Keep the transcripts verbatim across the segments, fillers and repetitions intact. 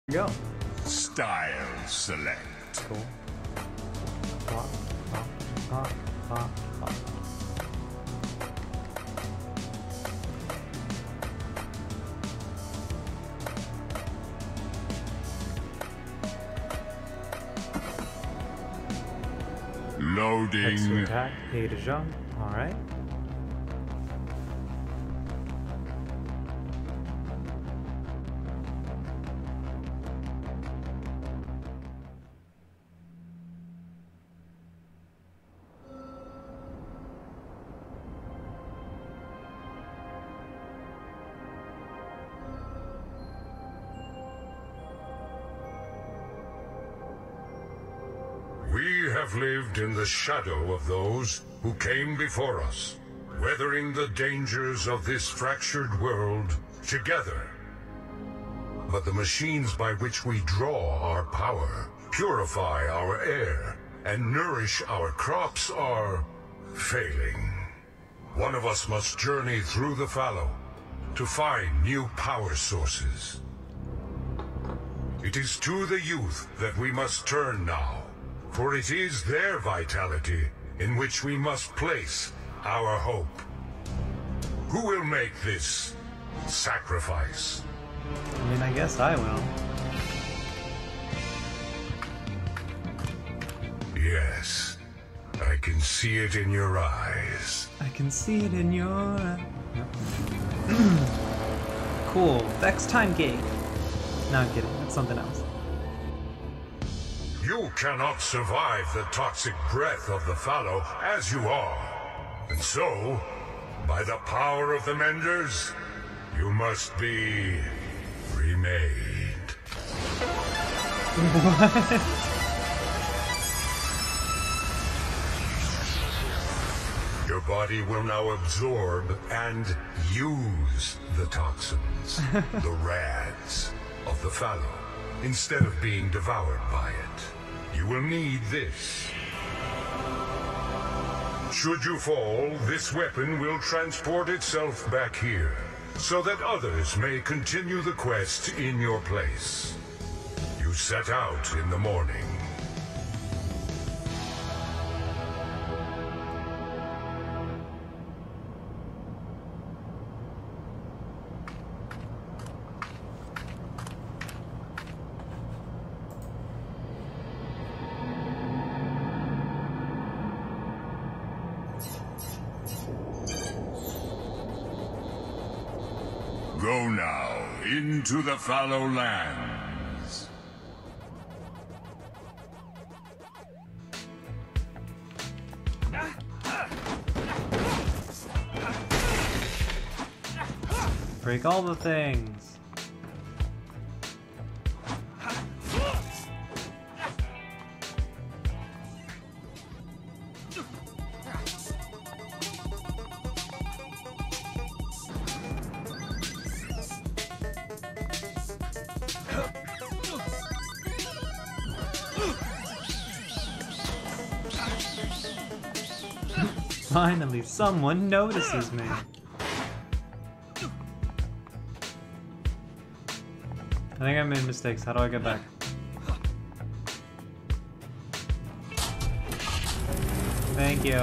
Go. Style select. Cool. Pop, pop, pop, pop, pop. Loading. X to attack, A to jump. Alright. We have lived in the shadow of those who came before us, weathering the dangers of this fractured world together. But the machines by which we draw our power, purify our air, and nourish our crops are failing. One of us must journey through the fallow to find new power sources. It is to the youth that we must turn now, for it is their vitality in which we must place our hope. Who will make this sacrifice? I mean, I guess I will. Yes, I can see it in your eyes. I can see it in your eyes. Cool. Vex time gate. No, I'm kidding. That's something else. You cannot survive the toxic breath of the fallow as you are. And so, by the power of the Menders, you must be remade. What? Your body will now absorb and use the toxins, the rads of the fallow, instead of being devoured by it. You will need this. Should you fall, this weapon will transport itself back here, so that others may continue the quest in your place. You set out in the morning. Go now into the fallow lands. Break all the things. Finally, someone notices me. I think I made mistakes. How do I get back? Thank you.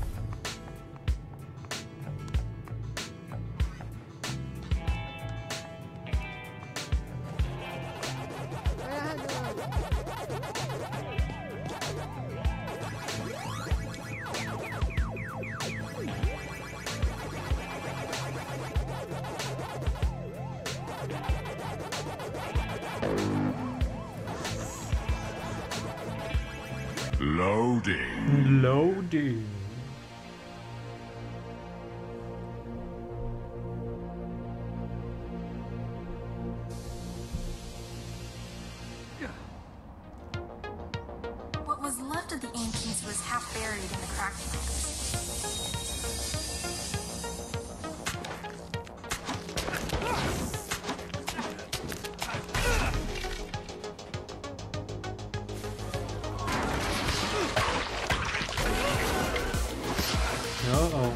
Loading. Loading. What was left of the ancients was half buried in the crackling. Uh-oh.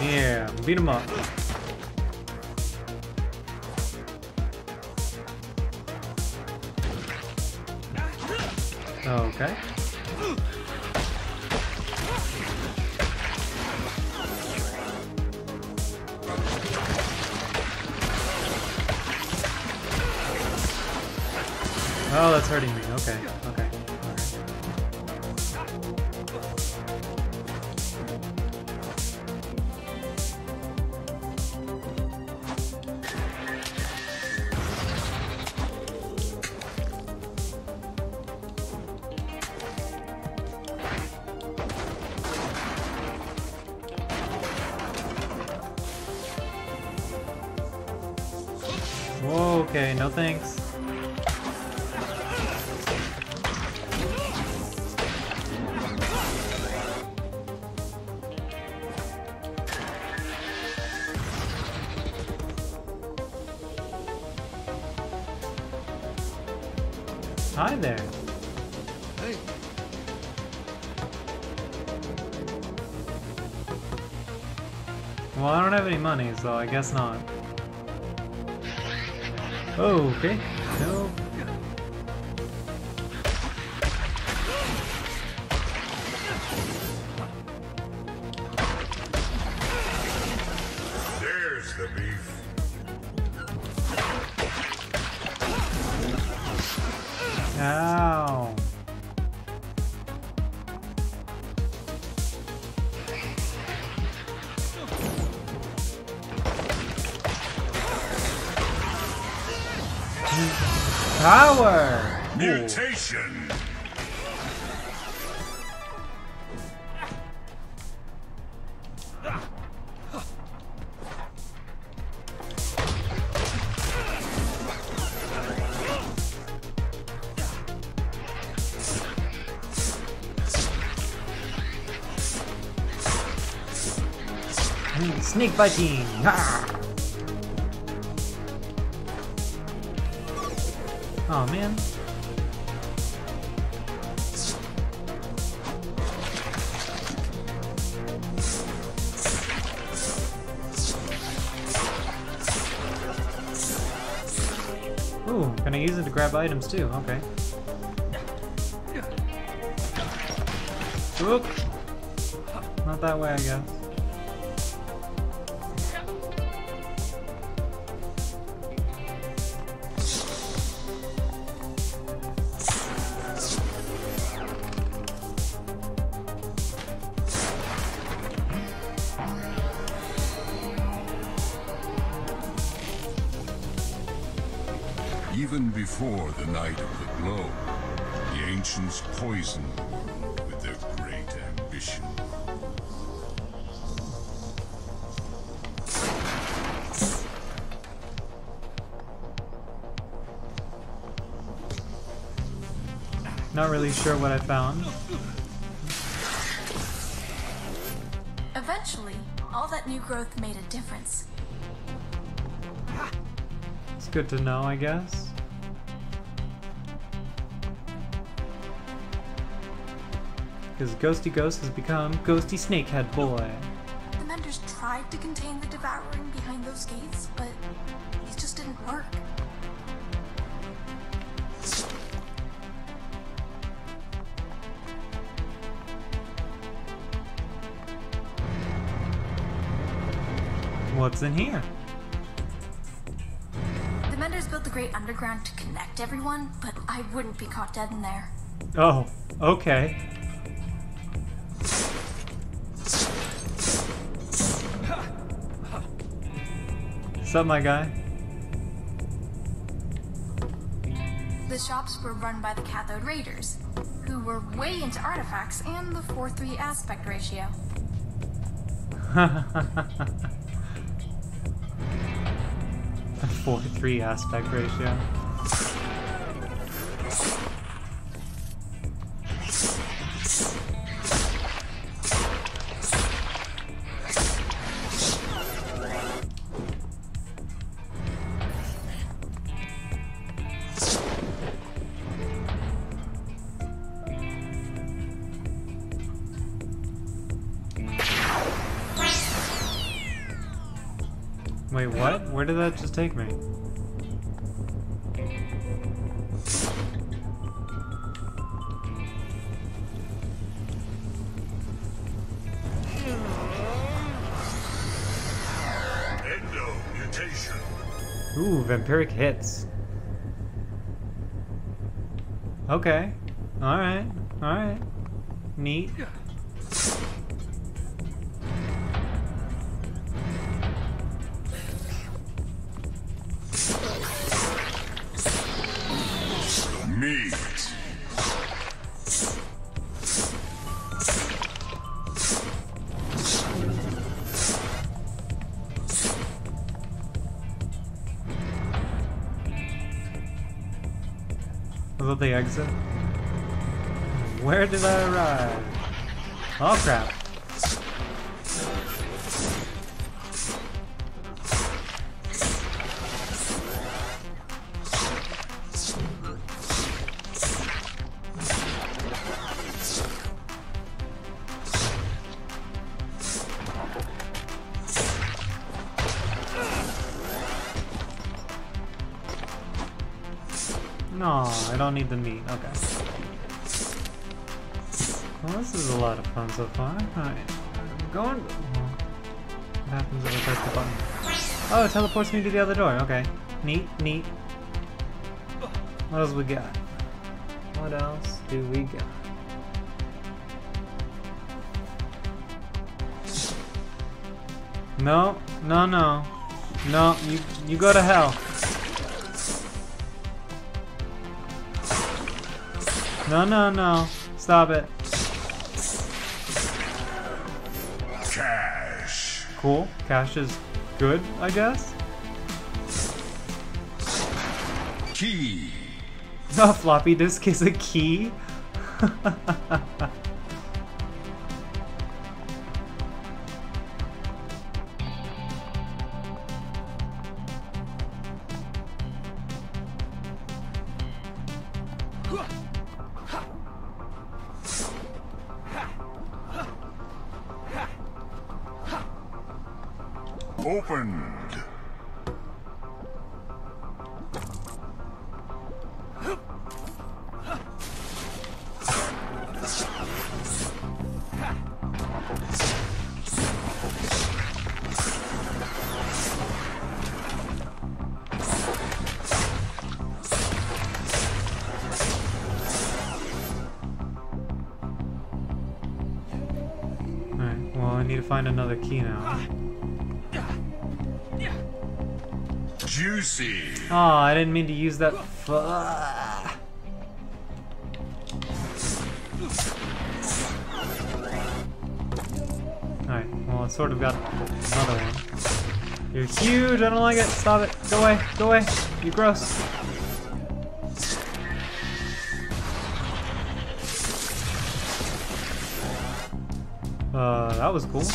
Yeah, beat him up. Okay. Oh, that's hurting me. Okay, okay. Whoa, okay, no thanks. Hi there. Hey. Well, I don't have any money, so I guess not. Oh, okay. No. There's the beef. Ow. Power! Mutation! Snake biting! Ha! Oh man. Ooh, can I use it to grab items too? Okay. Oop. Not that way, I guess. Even before the Night of the Glow, the ancients poisoned the world with their great ambition. Not really sure what I found. Eventually, all that new growth made a difference. It's good to know, I guess. Because Ghosty Ghost has become Ghosty Snakehead Boy. The Menders tried to contain the Devouring behind those gates, but it just didn't work. What's in here? The Menders built the Great Underground to connect everyone, but I wouldn't be caught dead in there. Oh, okay. What's up, my guy? The shops were run by the Cathode Raiders, who were way into artifacts and the four three aspect ratio. four three aspect ratio. Wait, what? Where did that just take me? Endo-mutation. Ooh, vampiric hits. Okay. Alright. Alright. Neat. Meat. Was that the exit? Where did I arrive? Oh crap. No, I don't need the meat. Okay. Well, this is a lot of fun so far. Alright. I'm going. What happens if I press the button? Oh, it teleports me to the other door. Okay. Neat, neat. What else we got? What else do we got? No, no, no. No, you you go to hell. No, no, no. Stop it. Cash. Cool. Cash is good, I guess. Key. A floppy disk is a key. Opened. Alright, well I need to find another key now. Juicy. Oh, I didn't mean to use that. Fu- Alright, well I sort of got another one. You're huge, I don't like it. Stop it. Go away, go away. You're gross. Uh, that was cool.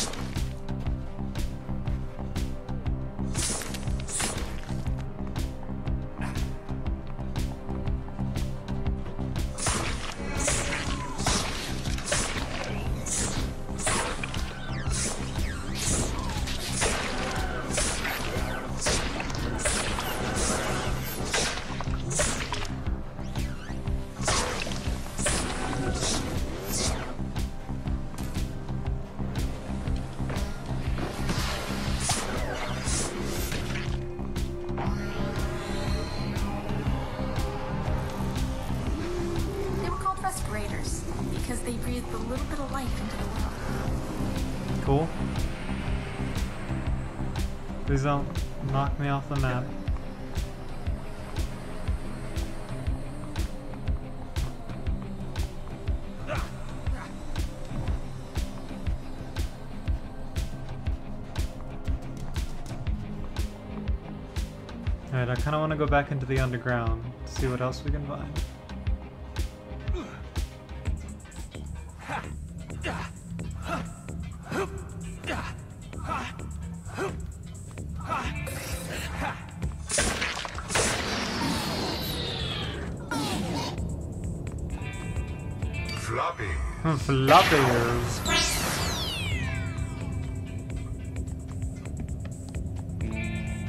because they breathed a little bit of life into the world. Cool. Please don't knock me off the map. Alright, I kind of want to go back into the underground, see what else we can find. Floppy. Floppy ears.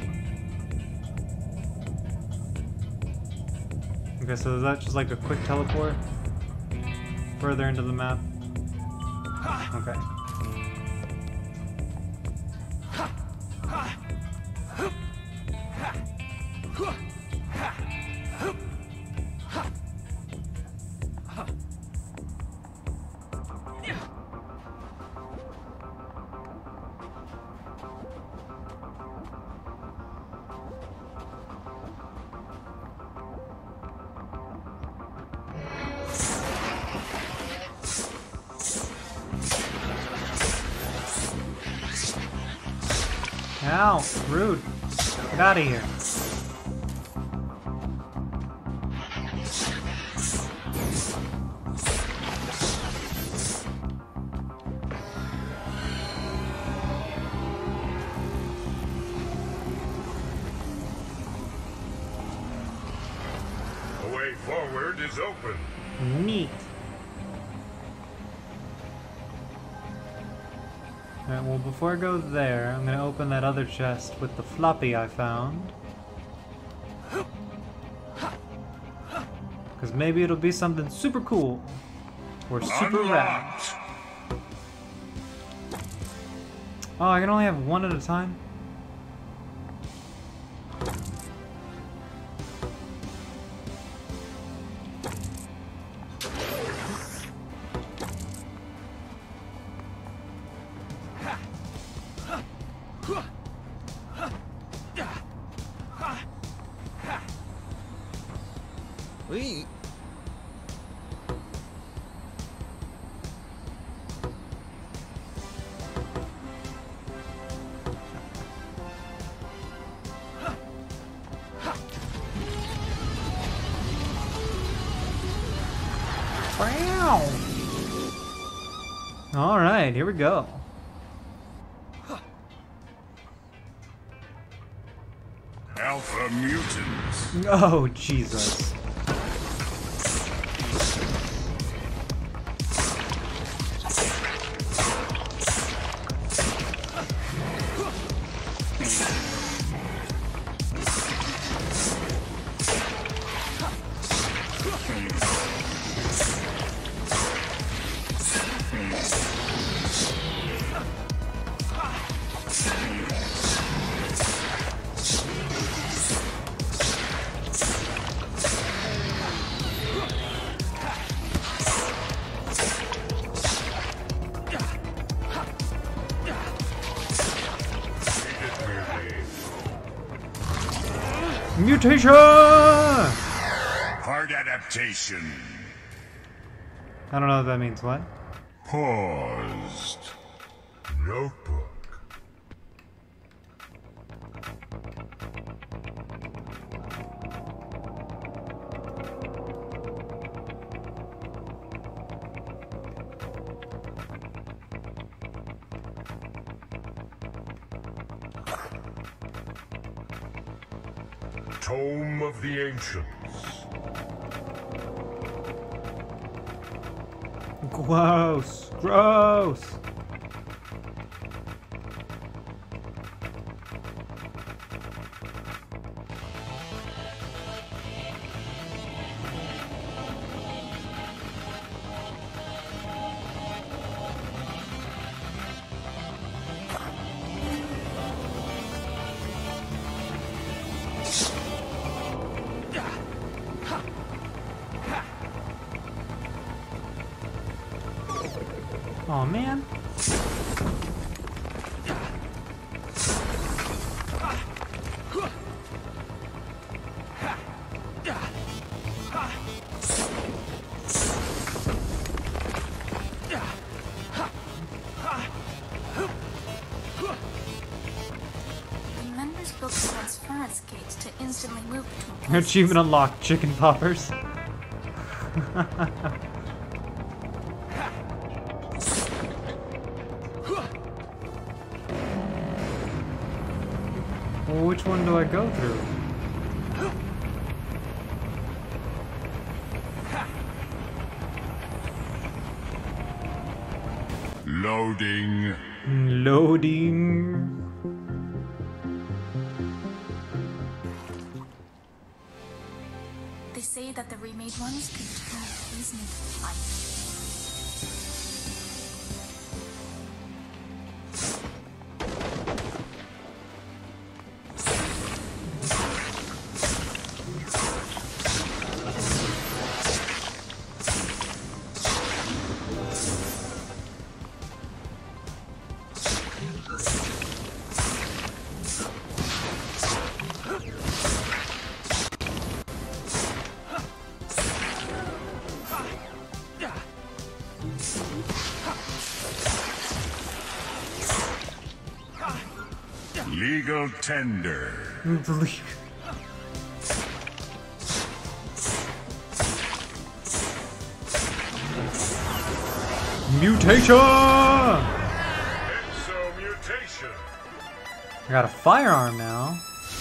Okay, so is that just like a quick teleport? Further into the map? Okay. Ow! Rude! Get out of here! The way forward is open. Neat! Alright, well before I go there, I'm gonna open that other chest with the floppy I found. Because maybe it'll be something super cool. Or super rad. Unlocked. Oh, I can only have one at a time? Wait. Wow! Alright, here we go. Alpha mutants. Oh, Jesus. Mutation! Hard adaptation. I don't know what that means. What? Paused. Notebook. Tome of the Ancients. Gross! Gross! Oh man. The members built a transference gate to instantly move between places. Achievement unlocked, chicken poppers. Well, which one do I go through? Loading. Loading. They say that the remade ones could turn poison into life. Legal tender. Mutation! Exo mutation. I got a firearm now.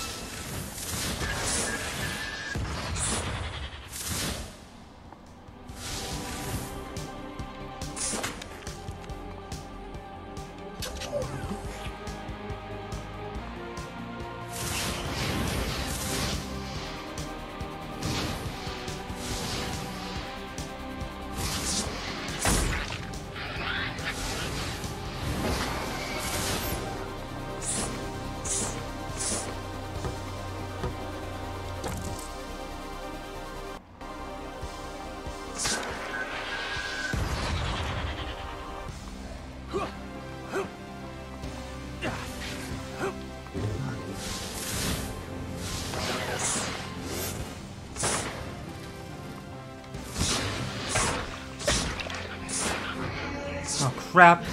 Oh crap.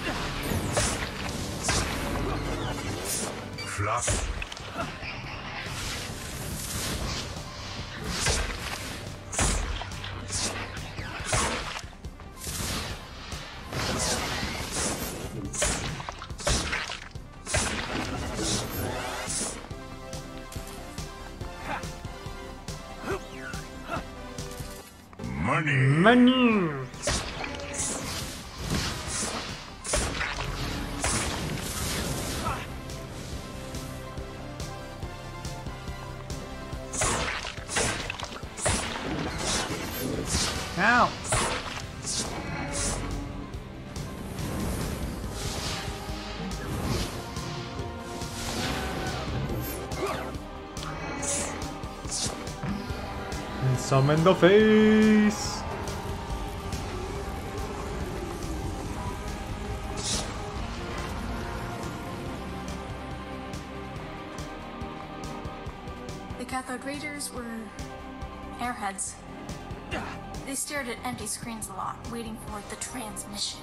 Fluff. Money. Money! Ow! And some in the face! The Cathode Raiders were airheads. They stared at empty screens a lot, waiting for the transmission.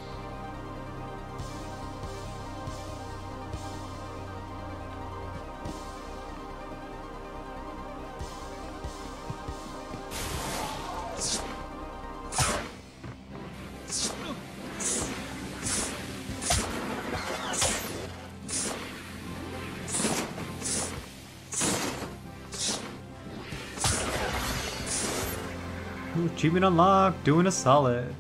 Ooh, achievement unlocked, doing a solid.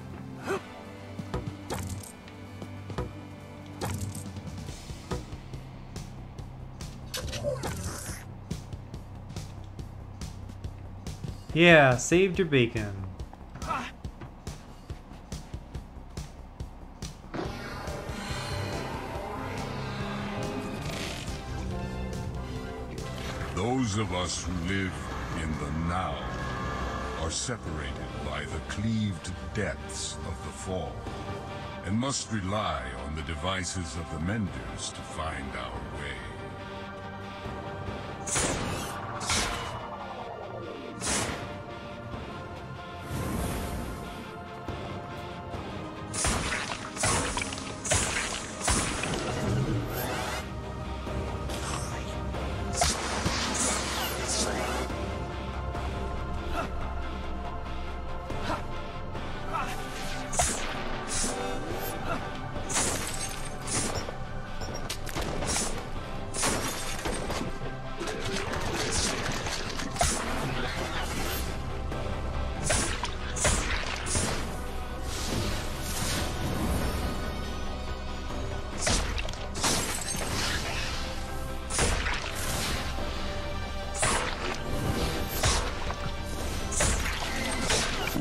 Yeah, saved your bacon. Those of us who live in the now are separated by the cleaved depths of the fall, and must rely on the devices of the Menders to find our way.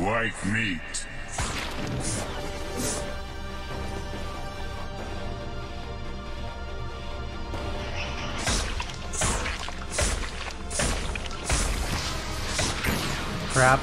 White meat. Crap.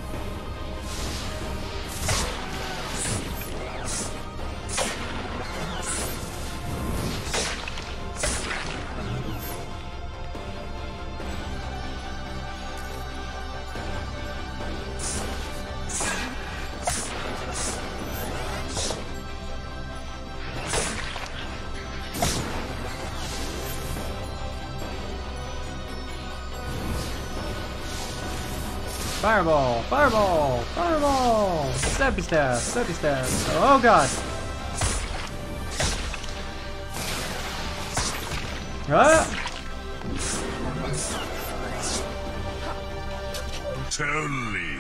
Fireball! Fireball! Fireball! Steppy stab! Steppy stab! Oh god! Ah! Totally.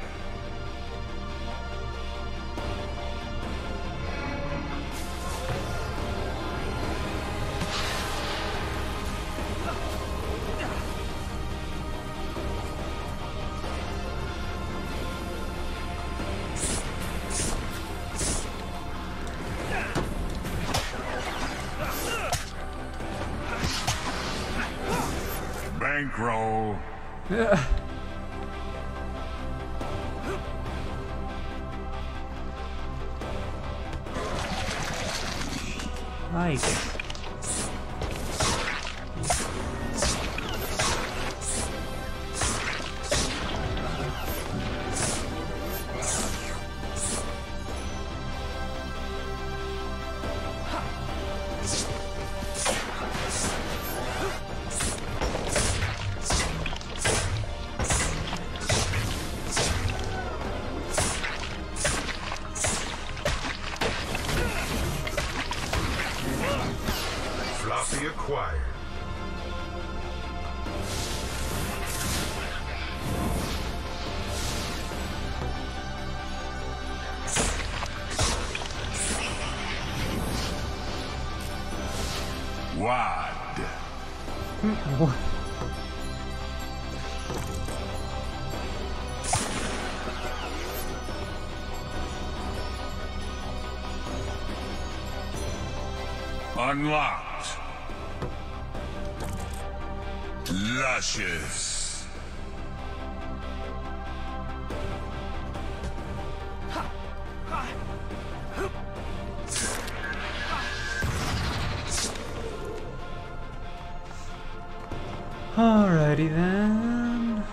Bankroll. Yeah. Nice. Floppy acquired. Wad. What? Unlocked. Luscious. Alrighty then.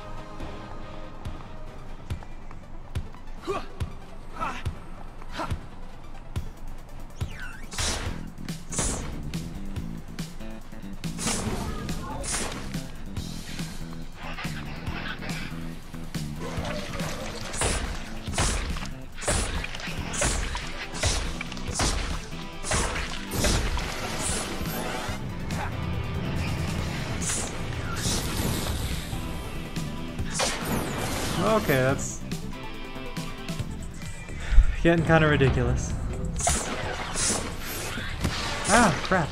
Okay, that's getting kind of ridiculous. Ah, crap.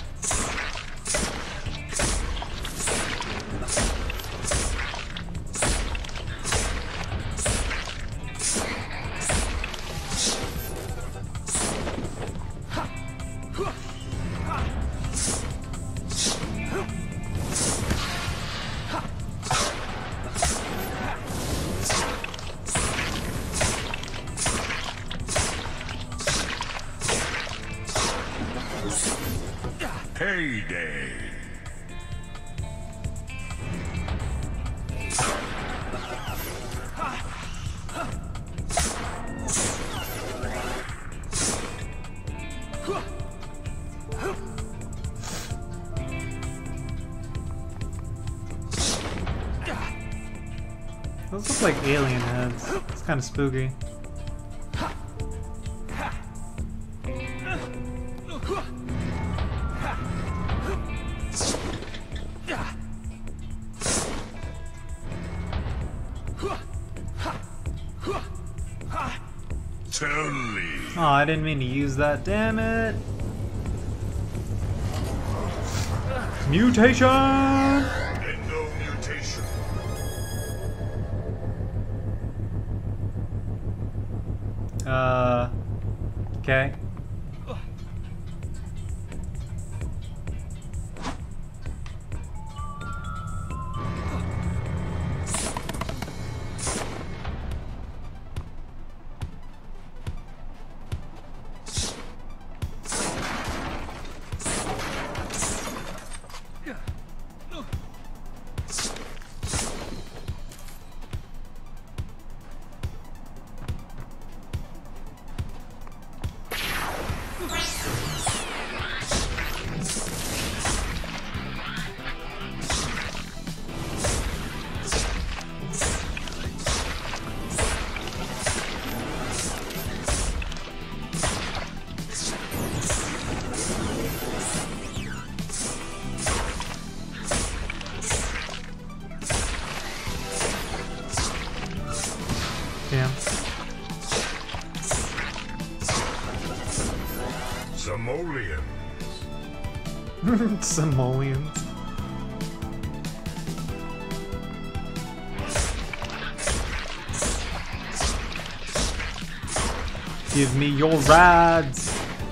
Payday. Those look like alien heads. It's kind of spooky. Totally. Oh, I didn't mean to use that, damn it! Mutation! Endo mutation. Uh. Okay. Damn. Samoleons. Samoleons. Give me your rides.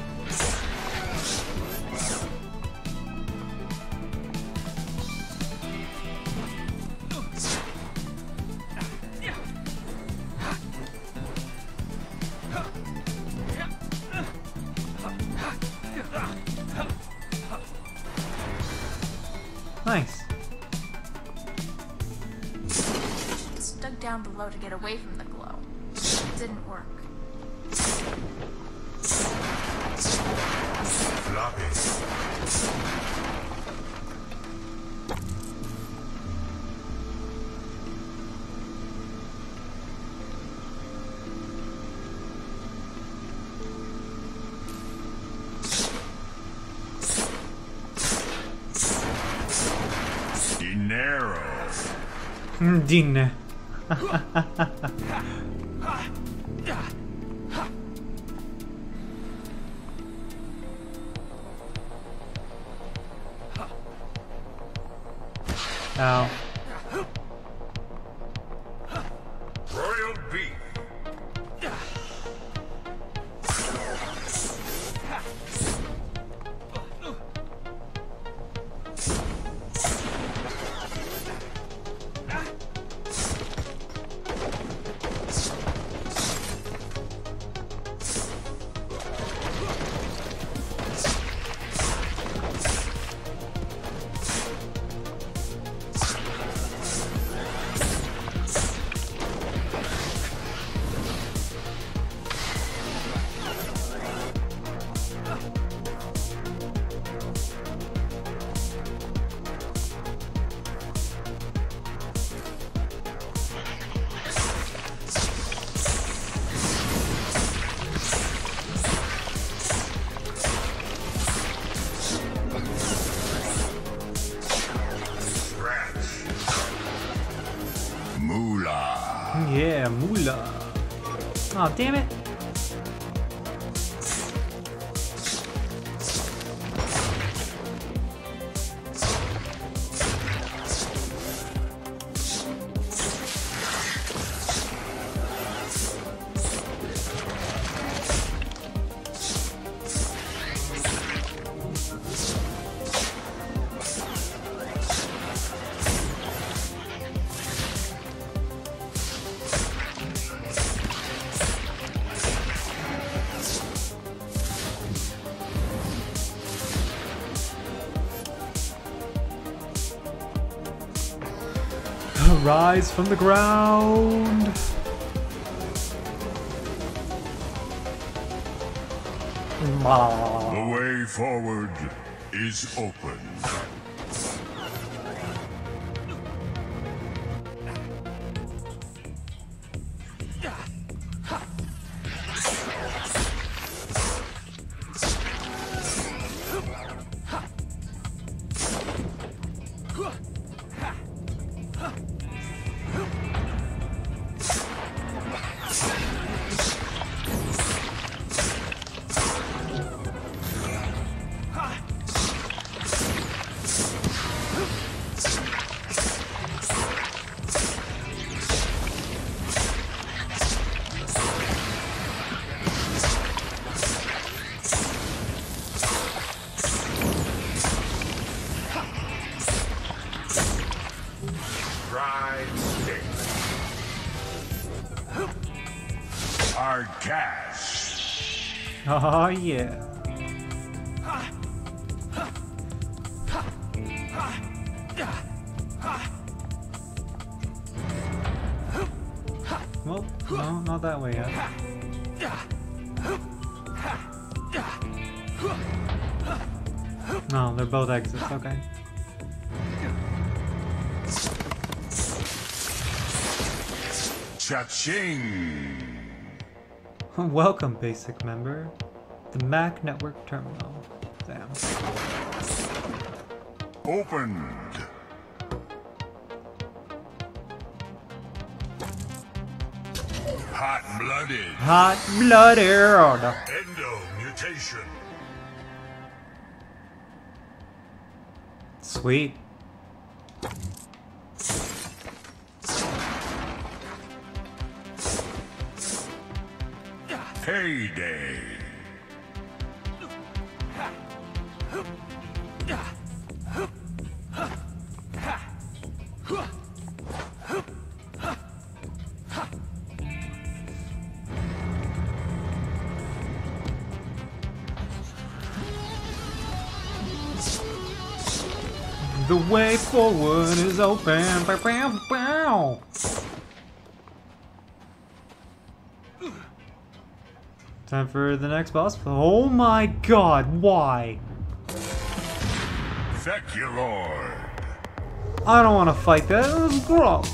Nice. Just dug down below to get away from the glow. It didn't work. Floppy. Dinero. Dinner. Ow. Royal beef. Moolah. Yeah, moolah. Oh, damn it. Rise from the ground. The way forward is open. hard cash. Oh yeah. Well, no, not that way yet. No, they're both exits, okay. Cha-ching! Welcome, basic member. The Mac Network Terminal. Damn. Opened. Hot-blooded. Hot-blooded. Endo-mutation. Sweet. Payday. The way forward is open. Bow, bow, bow. Time for the next boss. Oh my god, why? Feculord. I don't want to fight that. That's gross.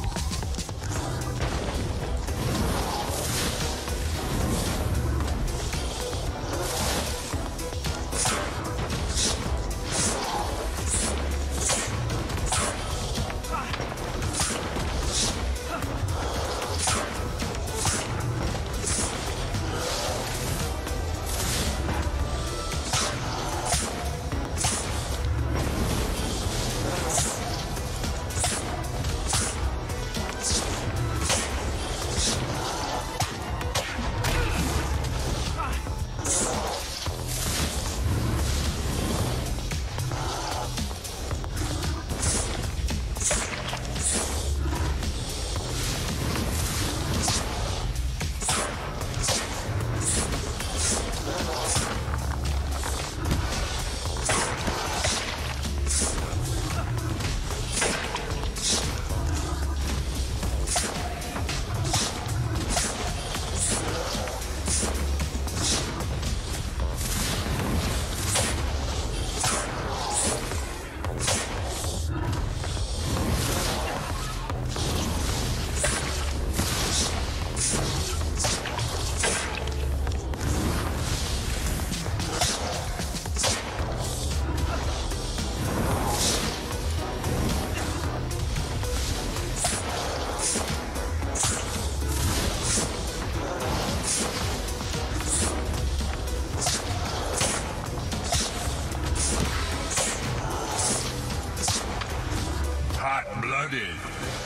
Hot-blooded.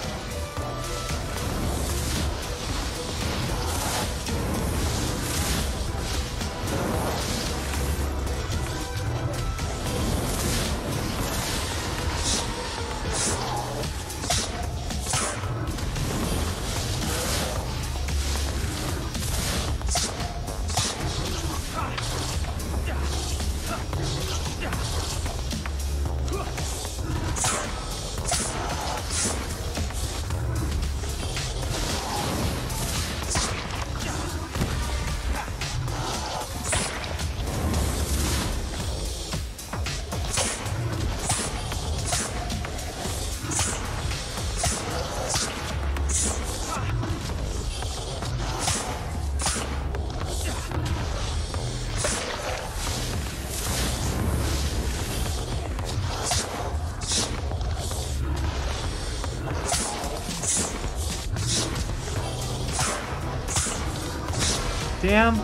Damn.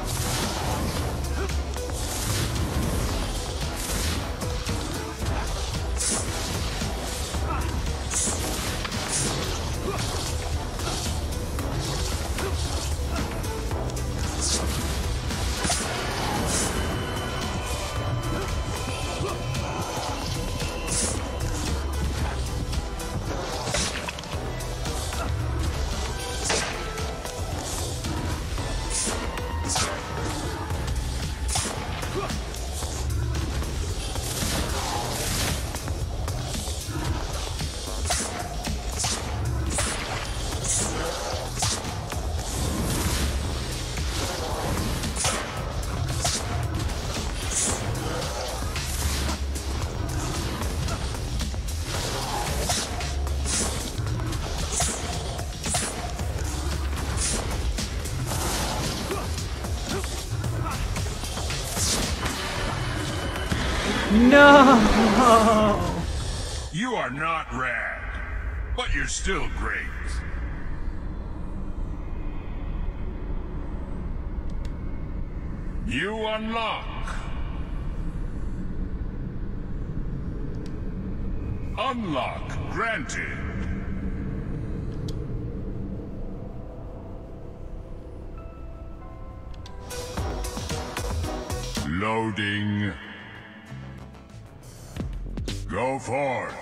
No! You are not rad, but you're still great. You unlock Unlock granted. Loading. Go forth.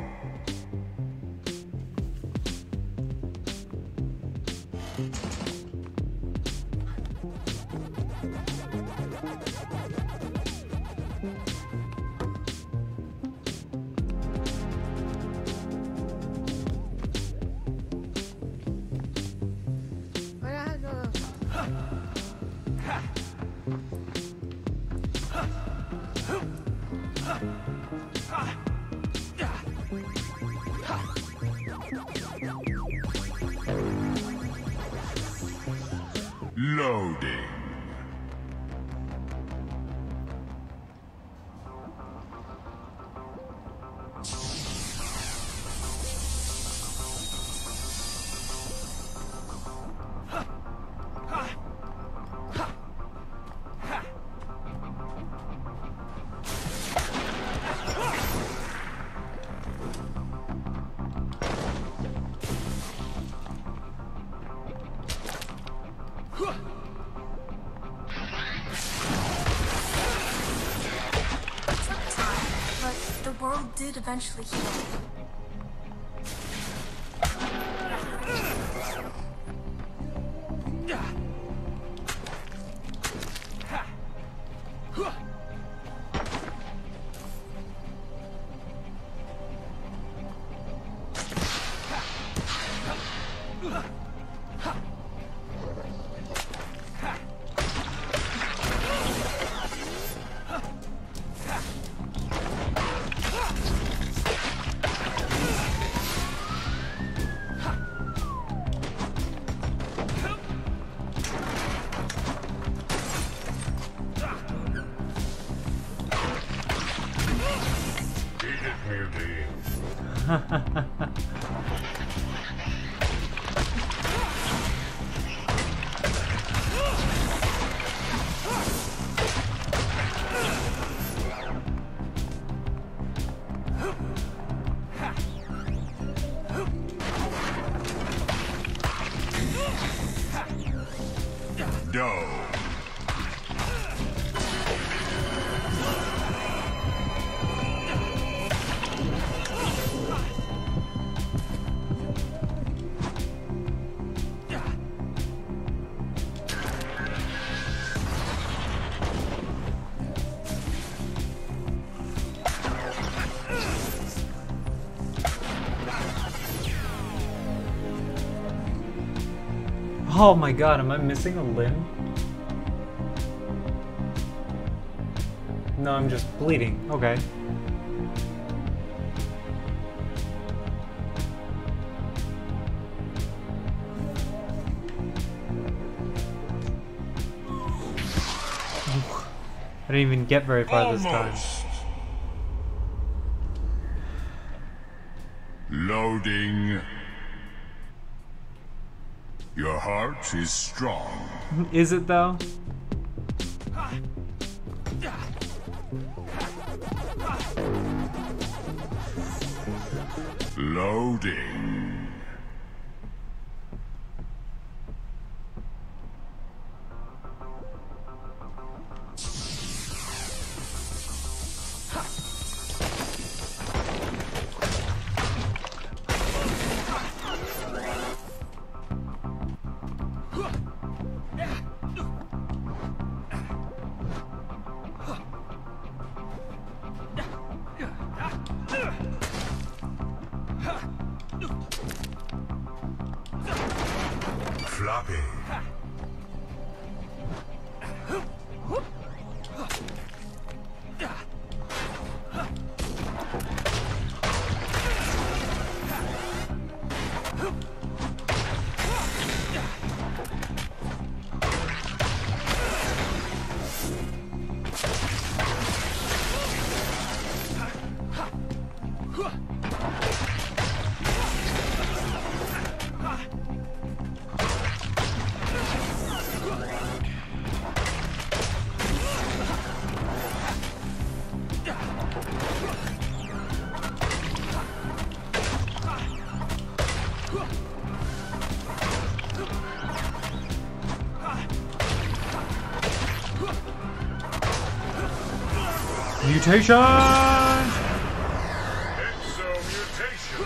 Loading. But the world did eventually heal. Doe. Oh my god, am I missing a limb? No, I'm just bleeding. Okay. I didn't even get very far this time. Almost. Loading. Your heart is strong. Is it though? Loading. Floppy. Mutation! Exo-mutation!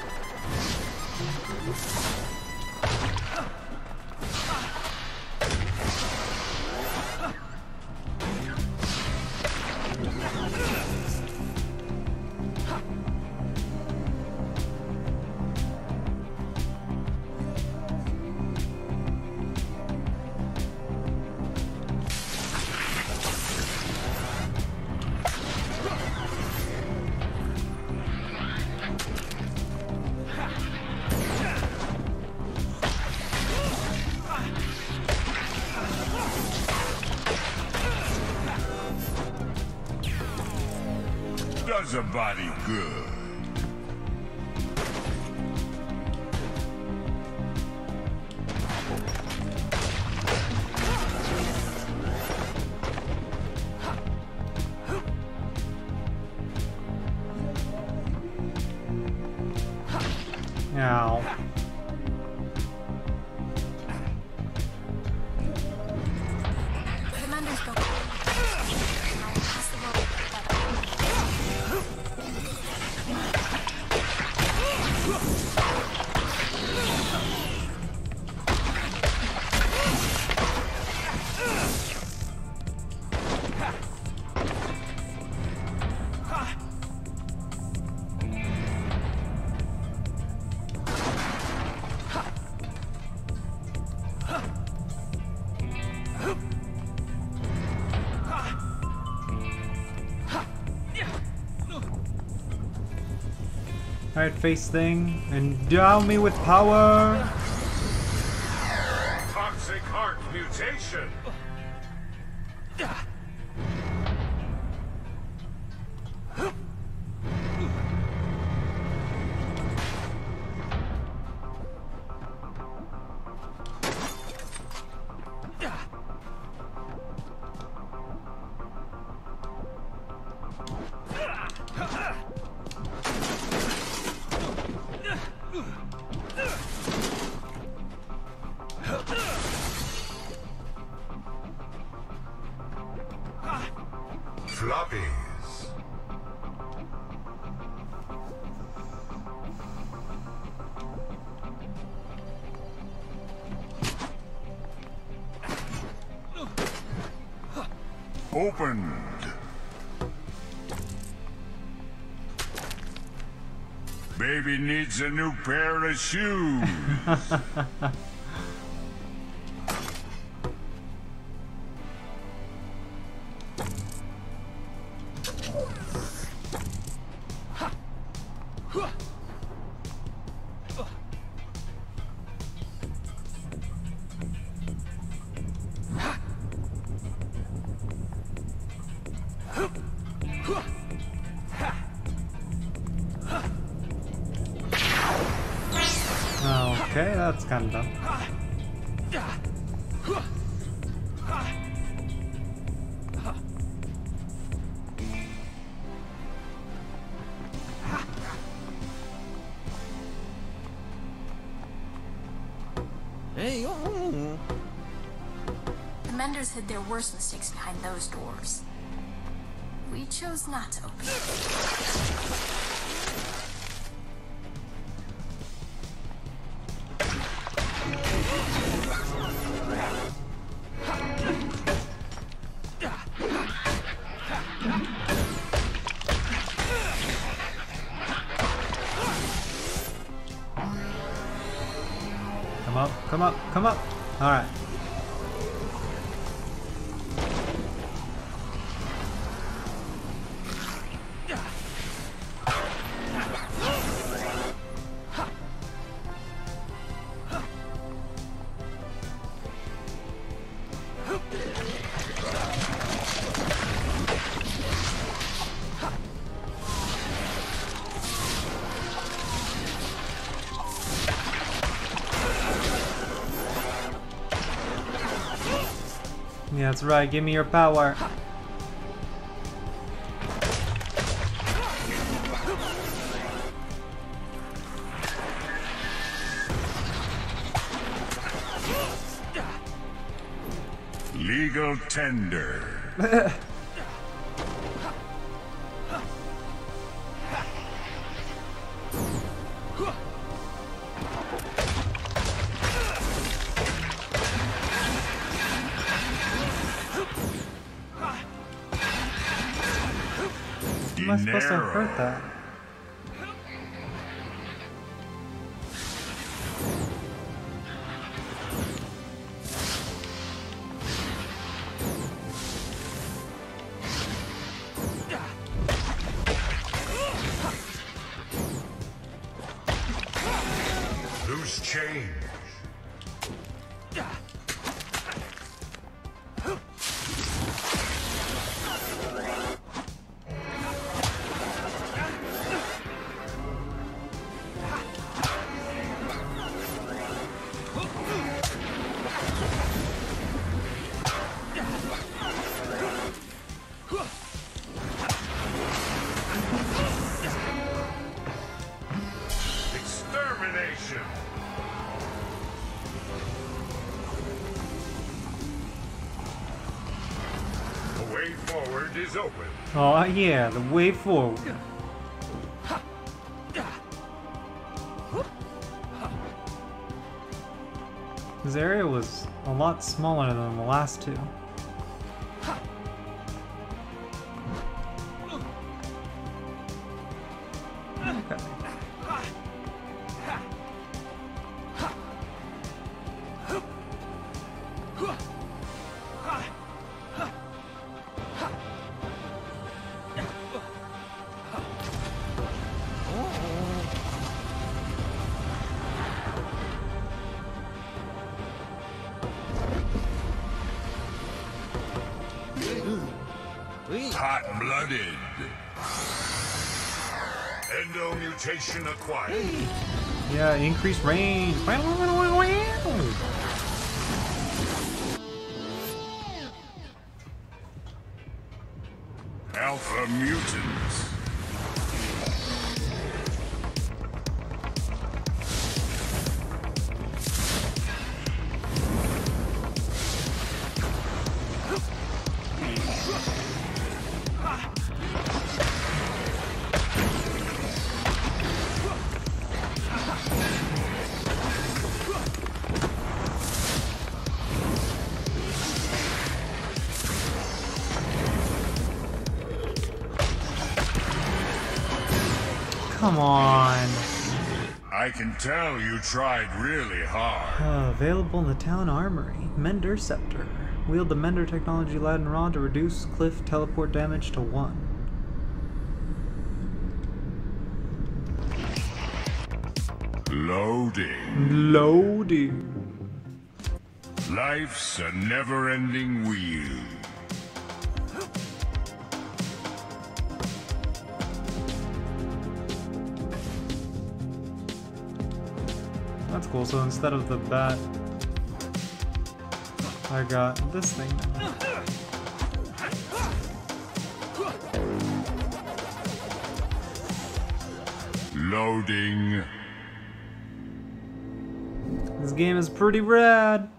Does a body good. Ow. The Menders go. I'll pass the rope. Alright, face thing. Endow me with power! Toxic heart mutation! Floppies. Opened. Baby needs a new pair of shoes. Okay, that's kind of dumb. Hey, oh. The Menders hid their worst mistakes behind those doors. We chose not to open them. Come up, come up, come up! Alright. Yeah, that's right, give me your power. Legal tender. am I supposed to have hurt that? Loose change. Extermination. The way forward is open. Oh yeah, the way forward. This area was a lot smaller than the last two. Okay. Hot-blooded. Endomutation acquired. Yeah, increased range. Alpha mutants. Come on. I can tell you tried really hard. Uh, available in the town armory. Mender Scepter. Wield the Mender technology Latin Rod to reduce cliff teleport damage to one. Loading. Loading. Life's a never-ending wheel. That's cool. So instead of the bat, I got this thing now. Loading. This game is pretty rad.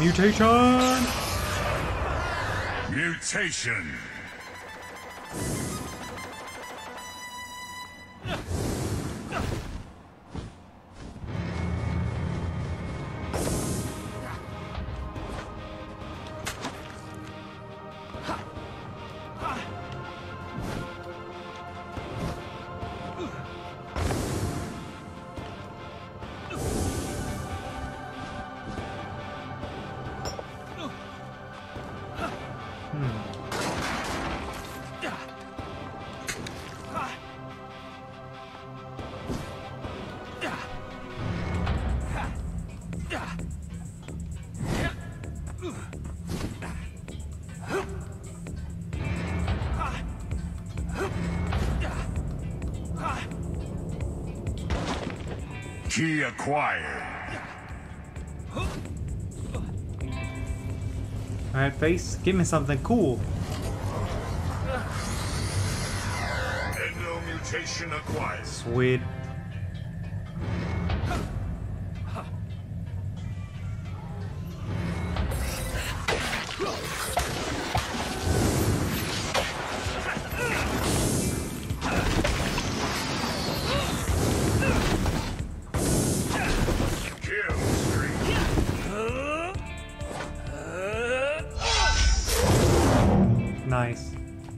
Mutation! Mutation! Key acquired. Alright, face, give me something cool. Endomutation acquired. Sweet. Nice.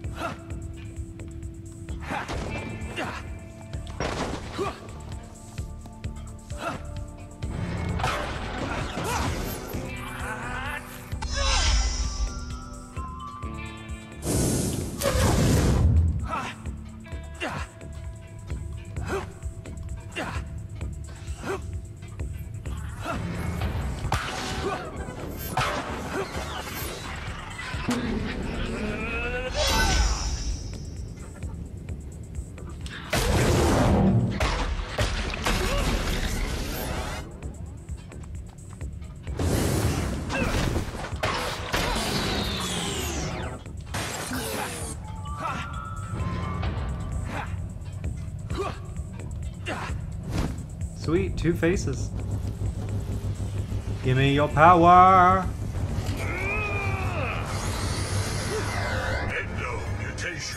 Sweet, two faces. Give me your power. Endomutation.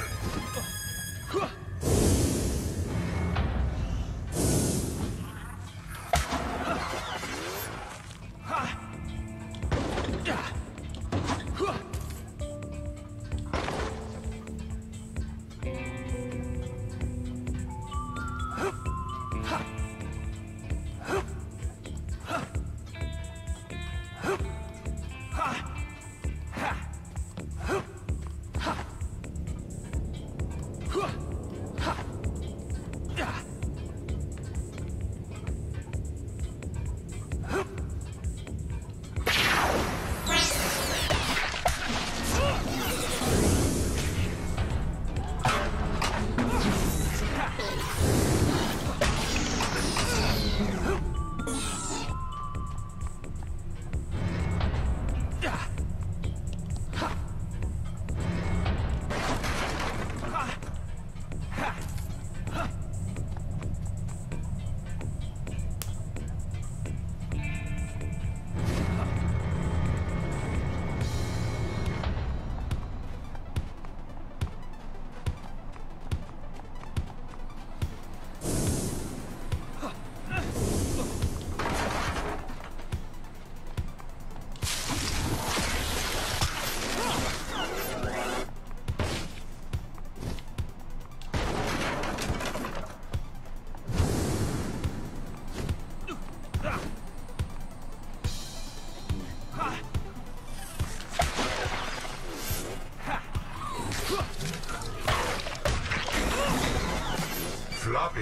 Floppy.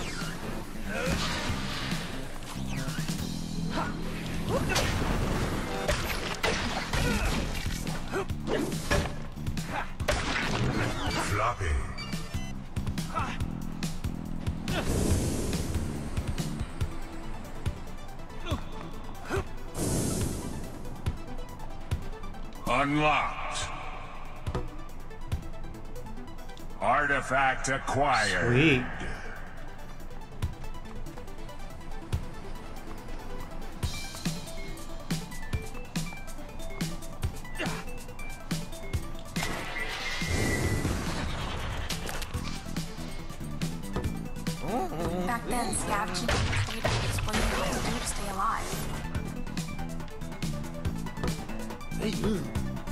Floppy. Unlocked. Artifact acquired. Sweet. Back then, scavenging for craters was what you had to do to stay alive. Hey, mm.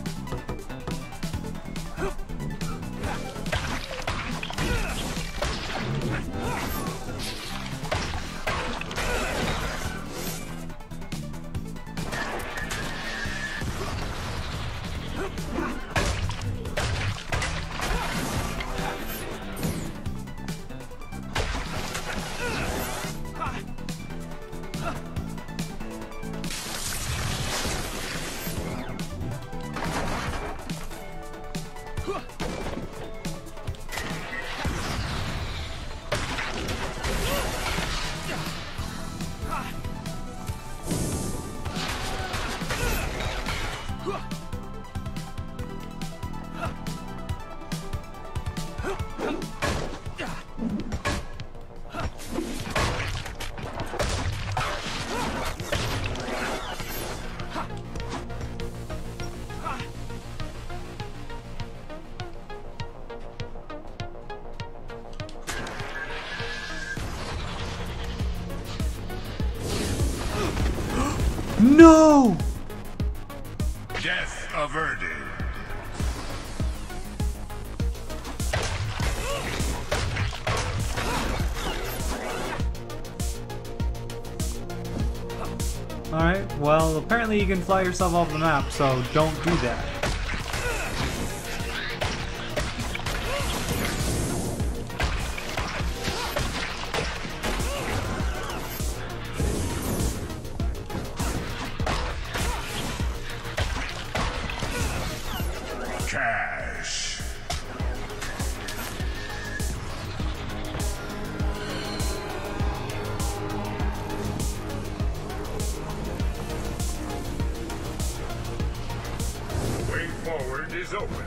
No! Death averted. Alright, well, apparently you can fly yourself off the map, so don't do that. Cash. Way forward is open.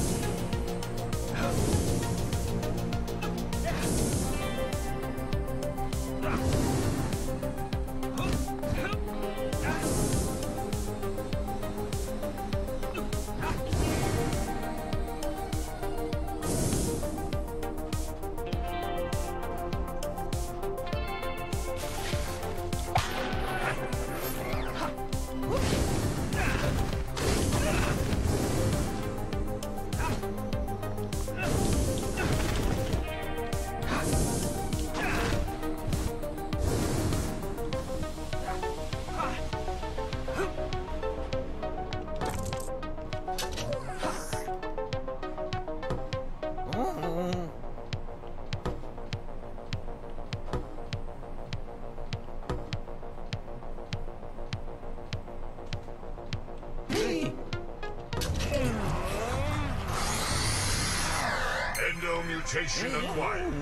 Endomutation acquired.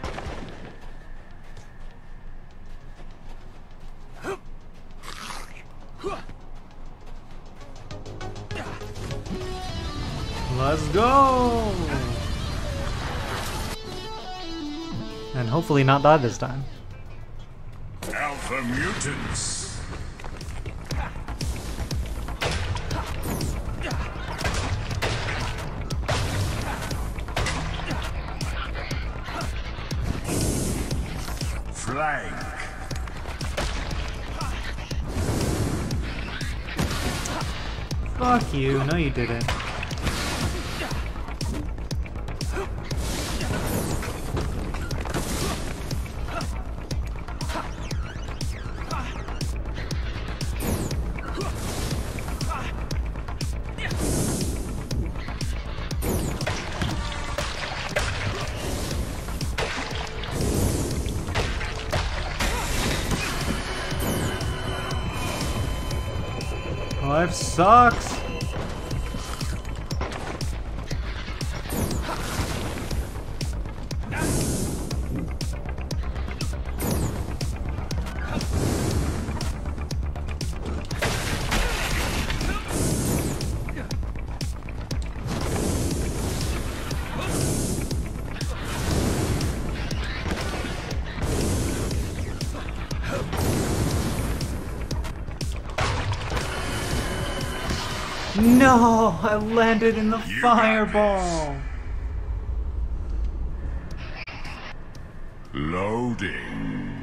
Let's go! And hopefully not die this time. Alpha mutants. Flank. Fuck you, no you didn't. Life sucks. No, I landed in the You got fireball. Loading.